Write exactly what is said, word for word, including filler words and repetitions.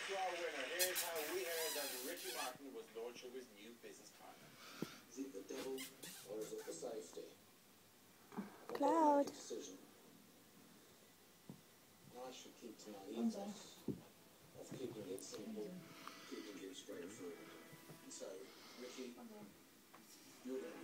to our winner. Here's how we heard that Richie Martin was Lord Sugar's new business partner. Is it the devil or is it the safety? Cloud. Decision. I should keep to my ethos of keeping it simple, keeping it straightforward. And so, Ricky, you're going to